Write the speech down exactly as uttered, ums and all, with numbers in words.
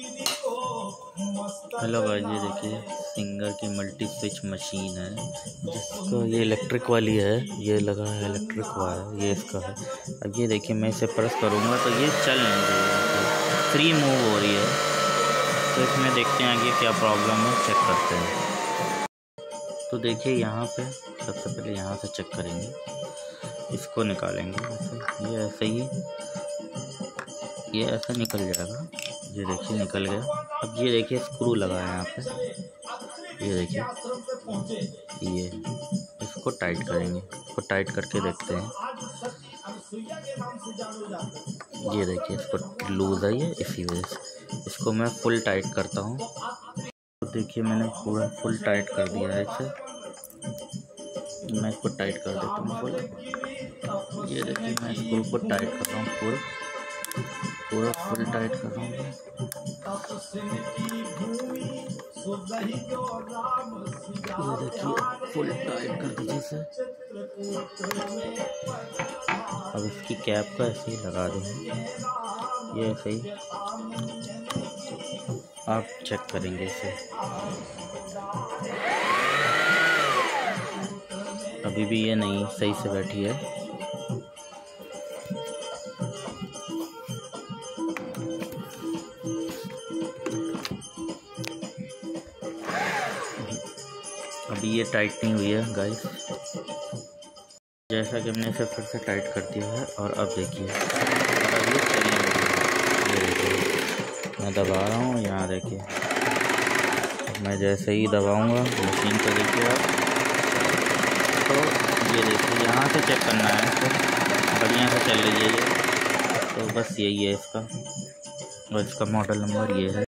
Hello guys, ये देखिए singer की मल्टी स्विच मशीन है जिसका ये इलेक्ट्रिक वाली है। ये लगा है इलेक्ट्रिक वायर, ये इसका है। अब ये देखिए मैं इसे प्रेस करूँगा तो ये चल नहीं रही है, फ्री मूव हो रही है। तो इसमें देखते हैं आगे क्या प्रॉब्लम है, चेक करते हैं। तो देखिए यहाँ पे सबसे पहले यहाँ से चेक करेंगे, इसको निकालेंगे ऐसे। ये ऐसे ही ये ऐसा निकल जाएगा। ये देखिए निकल गया। अब ये देखिए स्क्रू लगा है यहाँ पे, ये देखिए ये इसको टाइट करेंगे। इसको टाइट करके देखते हैं। ये देखिए इसको लूज है ये, इसी वजह से इसको मैं फुल टाइट करता हूँ। तो देखिए मैंने पूरा फुल टाइट कर दिया है इसे। मैं इसको टाइट कर देता हूँ फुल। ये देखिए मैं स्क्रू को टाइट कर रहा हूँ फुल, पूरा फुल टाइट कर रहा हूँ। ये देखिए फुल टाइट कर दीजिए इसे। अब इसकी कैप का ऐसे ही लगा देंगे, ये ऐसे ही आप चेक करेंगे इसे। अभी भी ये नहीं सही से बैठी है। अभी ये टाइट नहीं हुई है गाइस। जैसा कि हमने इसे फिर से टाइट कर दिया है। और अब देखिए अब ये चलने लगी। ये देखिए मैं दबा रहा हूँ, यहाँ देखिए मैं जैसे ही दबाऊँगा मशीन को देखिए आप। तो ये देखिए यहाँ से चेक करना है, तो बढ़िया से चल रही है ये। तो बस यही है इसका, और इसका मॉडल नंबर ये है।